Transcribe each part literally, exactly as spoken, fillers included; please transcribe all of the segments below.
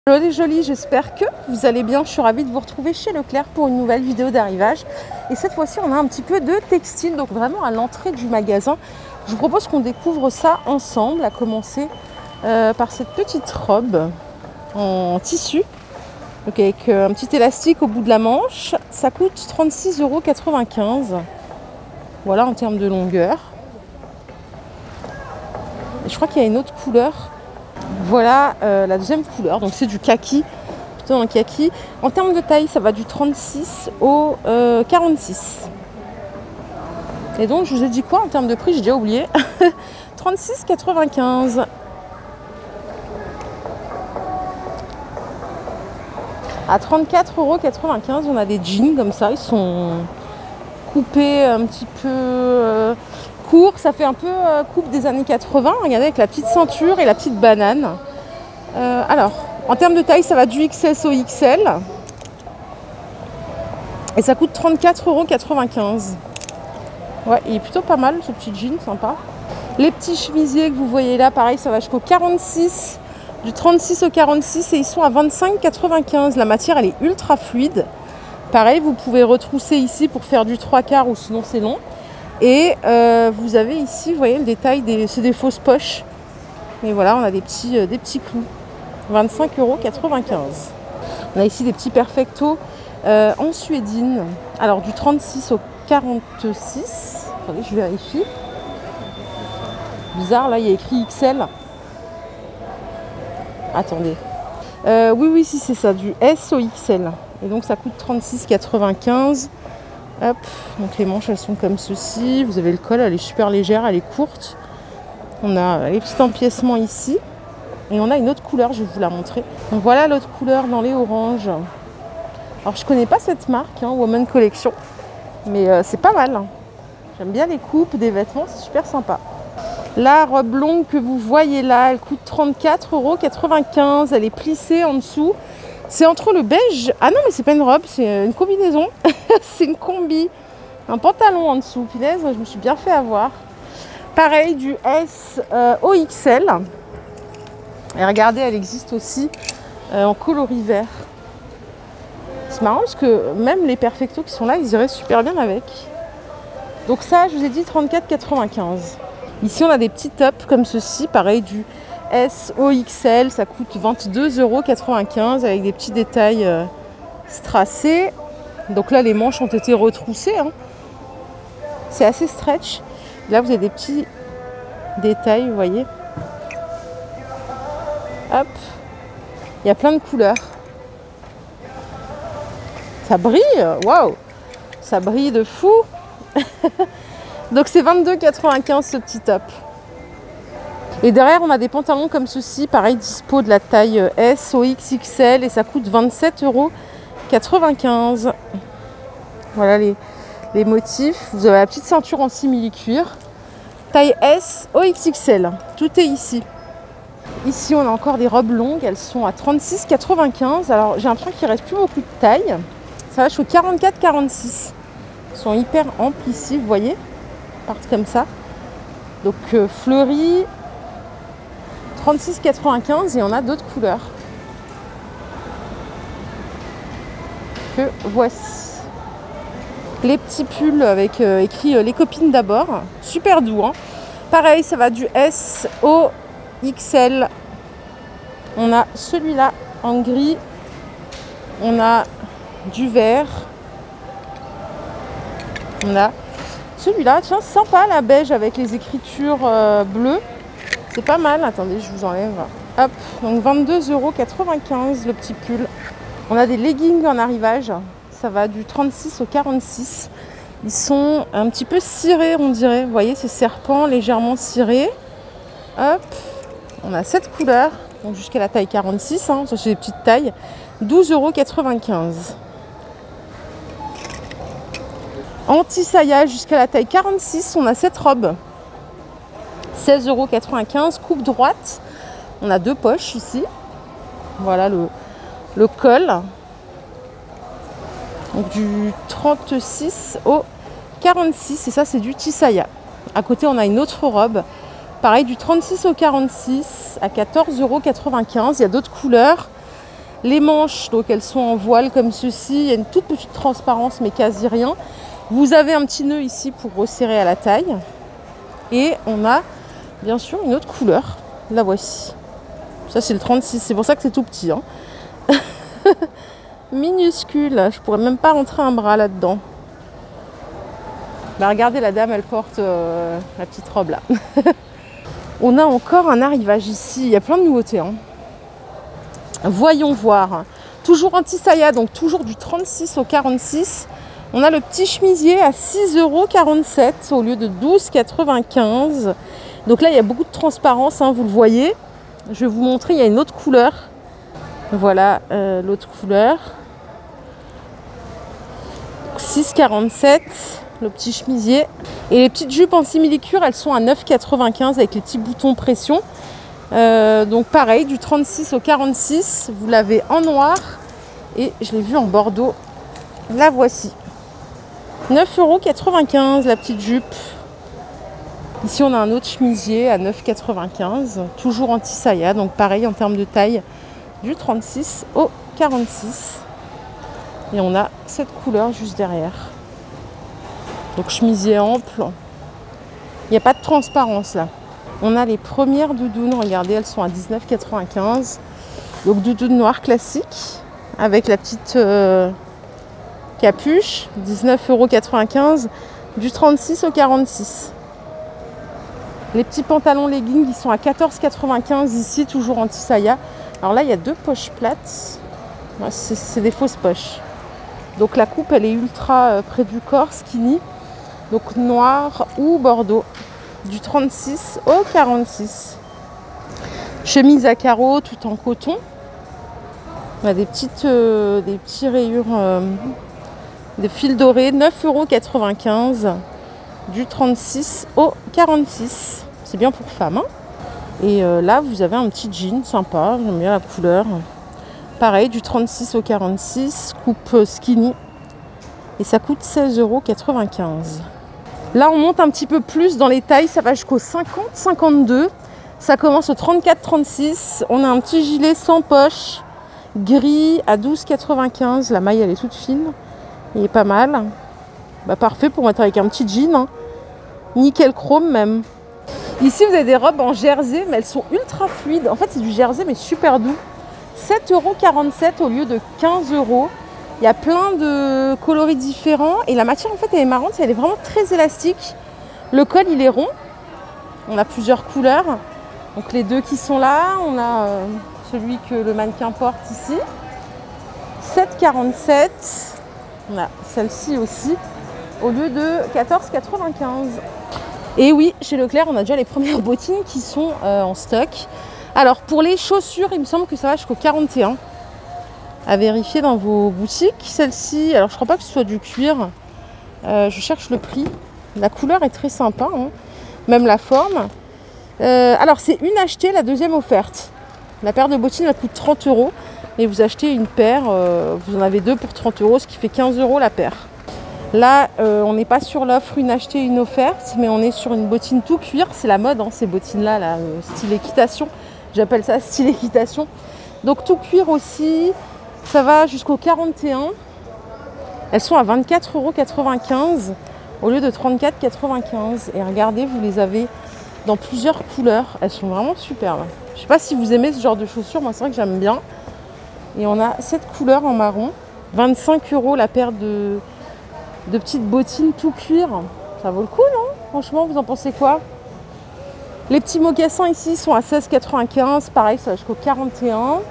Hello les jolis, j'espère que vous allez bien. Je suis ravie de vous retrouver chez Leclerc pour une nouvelle vidéo d'arrivage. Et cette fois-ci, on a un petit peu de textile, donc vraiment à l'entrée du magasin. Je vous propose qu'on découvre ça ensemble, à commencer euh, par cette petite robe en tissu. Donc avec euh, un petit élastique au bout de la manche. Ça coûte trente-six euros quatre-vingt-quinze. Voilà en termes de longueur. Et je crois qu'il y a une autre couleur. Voilà euh, la deuxième couleur, donc c'est du kaki, plutôt un kaki. En termes de taille, ça va du trente-six au euh, quarante-six. Et donc, je vous ai dit quoi en termes de prix? J'ai déjà oublié. trente-six quatre-vingt-quinze. À trente-quatre euros quatre-vingt-quinze, on a des jeans comme ça. Ils sont coupés un petit peu euh, courts. Ça fait un peu euh, coupe des années quatre-vingts. Regardez, avec la petite ceinture et la petite banane. Euh, alors, en termes de taille, ça va du X S au X L. Et ça coûte trente-quatre euros quatre-vingt-quinze. Ouais, il est plutôt pas mal ce petit jean, sympa. Les petits chemisiers que vous voyez là, pareil, ça va jusqu'au quarante-six. Du trente-six au quarante-six et ils sont à vingt-cinq quatre-vingt-quinze. La matière, elle est ultra fluide. Pareil, vous pouvez retrousser ici pour faire du trois quarts ou sinon c'est long. Et euh, vous avez ici, vous voyez le détail, des, c'est des fausses poches. Et voilà, on a des petits, euh, des petits clous. vingt-cinq euros quatre-vingt-quinze. On a ici des petits perfectos euh, en suédine. Alors du trente-six au quarante-six. Attendez, je vérifie. Bizarre, là il y a écrit X L. Attendez. Euh, oui, oui, si c'est ça, du S au X L. Et donc ça coûte trente-six quatre-vingt-quinze. Hop, donc les manches elles sont comme ceci. Vous avez le col, elle est super légère, elle est courte. On a les petits empiècements ici. Et on a une autre couleur, je vais vous la montrer. Donc voilà l'autre couleur dans les oranges. Alors je connais pas cette marque, hein, Woman Collection. Mais euh, c'est pas mal. Hein. J'aime bien les coupes des vêtements, c'est super sympa. La robe longue que vous voyez là, elle coûte trente-quatre euros quatre-vingt-quinze. Elle est plissée en dessous. C'est entre le beige. Ah non, mais c'est pas une robe, c'est une combinaison. C'est une combi. Un pantalon en dessous. Punaise, je me suis bien fait avoir. Pareil, du S euh, au X L. Et regardez, elle existe aussi euh, en coloris vert. C'est marrant parce que même les perfectos qui sont là, ils iraient super bien avec. Donc ça, je vous ai dit trente-quatre quatre-vingt-quinze. Ici, on a des petits tops comme ceci. Pareil, du S au X L. Ça coûte vingt-deux euros quatre-vingt-quinze avec des petits détails euh, strassés. Donc là, les manches ont été retroussées. Hein. C'est assez stretch. Là, vous avez des petits détails, vous voyez. Hop. Il y a plein de couleurs. Ça brille. Waouh. Ça brille de fou. Donc c'est vingt-deux quatre-vingt-quinze ce petit top. Et derrière, on a des pantalons comme ceci. Pareil, dispo de la taille S au X X L. Et ça coûte vingt-sept euros quatre-vingt-quinze. Voilà les, les motifs. Vous avez la petite ceinture en simili-cuir. Taille S au X X L. Tout est ici. Ici, on a encore des robes longues. Elles sont à trente-six quatre-vingt-quinze. Alors, j'ai l'impression qu'il ne reste plus beaucoup de taille. Ça va jusqu'au quarante-quatre quarante-six. Elles sont hyper amples ici, vous voyez. Elles partent comme ça. Donc, euh, fleuries. trente-six quatre-vingt-quinze. Et on a d'autres couleurs. Que voici. Les petits pulls avec euh, écrit euh, les copines d'abord. Super doux. Hein. Pareil, ça va du S au X L. On a celui-là en gris. On a du vert. On a celui-là. Tiens, sympa la beige avec les écritures euh, bleues. C'est pas mal. Attendez, je vous enlève. Hop. Donc vingt-deux euros quatre-vingt-quinze le petit pull. On a des leggings en arrivage. Ça va du trente-six au quarante-six. Ils sont un petit peu cirés, on dirait. Vous voyez, ces serpents légèrement cirés. Hop. On a cette couleur. Donc jusqu'à la taille quarante-six. Hein, ça, c'est des petites tailles. douze euros quatre-vingt-quinze. En tissaillage jusqu'à la taille quarante-six, on a cette robe. seize euros quatre-vingt-quinze. Coupe droite. On a deux poches ici. Voilà le, le col. Donc du trente-six au quarante-six. Et ça, c'est du tissaillage. À côté, on a une autre robe. Pareil, du trente-six au quarante-six à quatorze euros quatre-vingt-quinze. Il y a d'autres couleurs. Les manches, donc elles sont en voile comme ceci. Il y a une toute petite transparence, mais quasi rien. Vous avez un petit nœud ici pour resserrer à la taille. Et on a bien sûr une autre couleur. La voici. Ça, c'est le trente-six. C'est pour ça que c'est tout petit. Hein. Minuscule. Je pourrais même pas rentrer un bras là-dedans. Bah, regardez, la dame, elle porte euh, la petite robe là. On a encore un arrivage ici. Il y a plein de nouveautés. Hein. Voyons voir. Toujours anti-saya, donc toujours du trente-six au quarante-six. On a le petit chemisier à six euros quarante-sept au lieu de douze euros quatre-vingt-quinze. Donc là, il y a beaucoup de transparence, hein, vous le voyez. Je vais vous montrer, il y a une autre couleur. Voilà euh, l'autre couleur. six euros quarante-sept, le petit chemisier. Et les petites jupes en simili-cuir, elles sont à neuf euros quatre-vingt-quinze avec les petits boutons pression. Euh, donc pareil, du trente-six au quarante-six, vous l'avez en noir. Et je l'ai vu en bordeaux. La voici. neuf euros quatre-vingt-quinze la petite jupe. Ici on a un autre chemisier à neuf euros quatre-vingt-quinze, toujours anti-saya, donc pareil en termes de taille, du trente-six au quarante-six. Et on a cette couleur juste derrière. Donc chemisier ample. Il n'y a pas de transparence là. On a les premières doudounes, regardez, elles sont à dix-neuf euros quatre-vingt-quinze. Donc doudoune noire classique, avec la petite euh, capuche, dix-neuf euros quatre-vingt-quinze, du trente-six au quarante-six. Les petits pantalons leggings, ils sont à quatorze euros quatre-vingt-quinze ici, toujours anti-saya. Alors là, il y a deux poches plates. C'est des fausses poches. Donc la coupe, elle est ultra euh, près du corps, skinny. Donc noir ou bordeaux. Du trente-six au quarante-six. Chemise à carreaux, tout en coton. On a des petites, euh, des petits rayures, euh, des fils dorés, neuf euros quatre-vingt-quinze. Du trente-six au quarante-six. C'est bien pour femmes. Hein. Et euh, là, vous avez un petit jean sympa. J'aime bien la couleur. Pareil, du trente-six au quarante-six. Coupe skinny. Et ça coûte seize euros quatre-vingt-quinze. Là, on monte un petit peu plus dans les tailles. Ça va jusqu'au cinquante cinquante-deux. Ça commence au trente-quatre trente-six. On a un petit gilet sans poche. Gris à douze euros quatre-vingt-quinze. La maille, elle est toute fine. Il est pas mal. Bah, parfait pour mettre avec un petit jean. Hein. Nickel chrome même. Ici, vous avez des robes en jersey, mais elles sont ultra fluides. En fait, c'est du jersey, mais super doux. sept euros quarante-sept au lieu de quinze euros. Il y a plein de coloris différents. Et la matière, en fait, elle est marrante. Elle est vraiment très élastique. Le col, il est rond. On a plusieurs couleurs. Donc, les deux qui sont là. On a euh, celui que le mannequin porte ici. sept euros quarante-sept. On a celle-ci aussi. Au lieu de quatorze euros quatre-vingt-quinze. Et oui, chez Leclerc, on a déjà les premières bottines qui sont euh, en stock. Alors, pour les chaussures, il me semble que ça va jusqu'au quarante et un. À vérifier dans vos boutiques. Celle-ci, alors je ne crois pas que ce soit du cuir. Euh, je cherche le prix. La couleur est très sympa. Hein. Même la forme. Euh, alors, c'est une achetée, la deuxième offerte. La paire de bottines, elle coûte trente euros. Et vous achetez une paire, euh, vous en avez deux pour trente euros, ce qui fait quinze euros la paire. Là, euh, on n'est pas sur l'offre une achetée, une offerte, mais on est sur une bottine tout cuir. C'est la mode, hein, ces bottines-là, là, euh, style équitation. J'appelle ça style équitation. Donc tout cuir aussi, ça va jusqu'au quarante et un. Elles sont à vingt-quatre euros quatre-vingt-quinze au lieu de trente-quatre euros quatre-vingt-quinze. Et regardez, vous les avez dans plusieurs couleurs. Elles sont vraiment superbes. Je ne sais pas si vous aimez ce genre de chaussures. Moi, c'est vrai que j'aime bien. Et on a cette couleur en marron. vingt-cinq euros la paire de... de petites bottines tout cuir. Ça vaut le coup, non? Franchement, vous en pensez quoi? Les petits mocassins ici sont à seize euros quatre-vingt-quinze. Pareil, ça va jusqu'au quarante et un.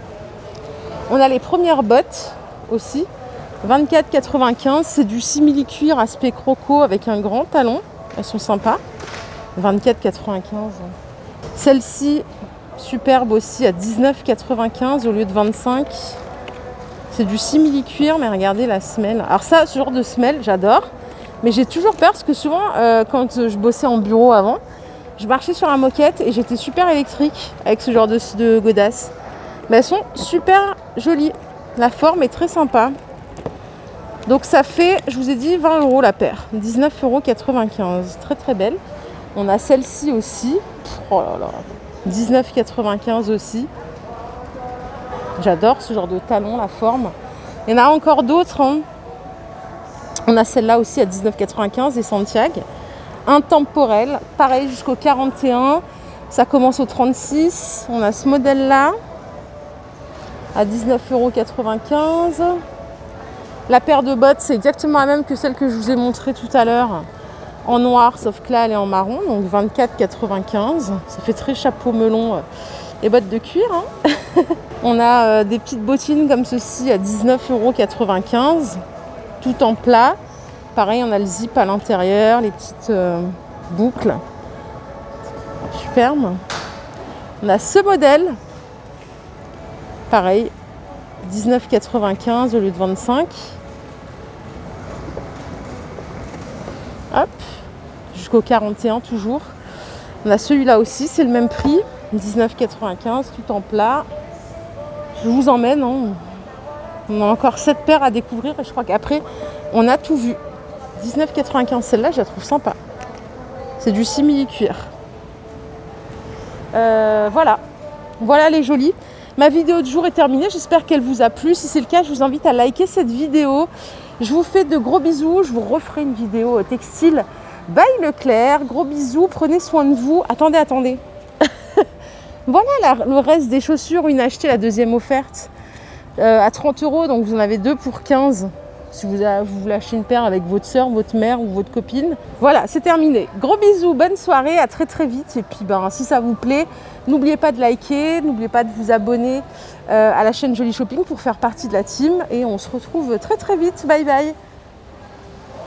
On a les premières bottes aussi. vingt-quatre euros quatre-vingt-quinze. C'est du simili-cuir aspect croco avec un grand talon. Elles sont sympas. vingt-quatre euros quatre-vingt-quinze. Celle-ci, superbe aussi, à dix-neuf euros quatre-vingt-quinze au lieu de vingt-cinq. C'est du simili-cuir, mais regardez la semelle. Alors ça, ce genre de semelle, j'adore. Mais j'ai toujours peur parce que souvent, euh, quand je bossais en bureau avant, je marchais sur la moquette et j'étais super électrique avec ce genre de, de godasses. Mais elles sont super jolies. La forme est très sympa. Donc ça fait, je vous ai dit, vingt euros la paire. dix-neuf euros quatre-vingt-quinze. Très très belle. On a celle-ci aussi. Oh là là. dix-neuf euros quatre-vingt-quinze aussi. J'adore ce genre de talon, la forme. Il y en a encore d'autres. Hein. On a celle-là aussi à dix-neuf quatre-vingt-quinze, des Santiago. Intemporel, pareil jusqu'au quarante et un. Ça commence au trente-six. On a ce modèle-là à dix-neuf euros quatre-vingt-quinze. La paire de bottes, c'est exactement la même que celle que je vous ai montrée tout à l'heure. En noir, sauf que là, elle est en marron. Donc vingt-quatre quatre-vingt-quinze. Ça fait très chapeau melon et bottes de cuir. Hein. On a euh, des petites bottines comme ceci à dix-neuf euros quatre-vingt-quinze. Tout en plat. Pareil, on a le zip à l'intérieur, les petites euh, boucles. Superbe. On a ce modèle. Pareil, dix-neuf quatre-vingt-quinze au lieu de vingt-cinq. Hop, jusqu'au quarante et un toujours. On a celui-là aussi, c'est le même prix. dix-neuf quatre-vingt-quinze, tout en plat. Je vous emmène. Hein. On a encore sept paires à découvrir et je crois qu'après, on a tout vu. dix-neuf quatre-vingt-quinze, celle-là, je la trouve sympa. C'est du simili-cuir. Euh, voilà. Voilà les jolies. Ma vidéo du jour est terminée. J'espère qu'elle vous a plu. Si c'est le cas, je vous invite à liker cette vidéo. Je vous fais de gros bisous. Je vous referai une vidéo textile by Leclerc. Gros bisous. Prenez soin de vous. Attendez, attendez. Voilà la, le reste des chaussures. Une achetée, la deuxième offerte. Euh, à trente euros. Donc vous en avez deux pour quinze. Si vous, avez, vous voulez acheter une paire avec votre soeur, votre mère ou votre copine. Voilà, c'est terminé. Gros bisous, bonne soirée, à très très vite. Et puis ben, si ça vous plaît, n'oubliez pas de liker, n'oubliez pas de vous abonner euh, à la chaîne Joli Shopping pour faire partie de la team. Et on se retrouve très très vite. Bye bye.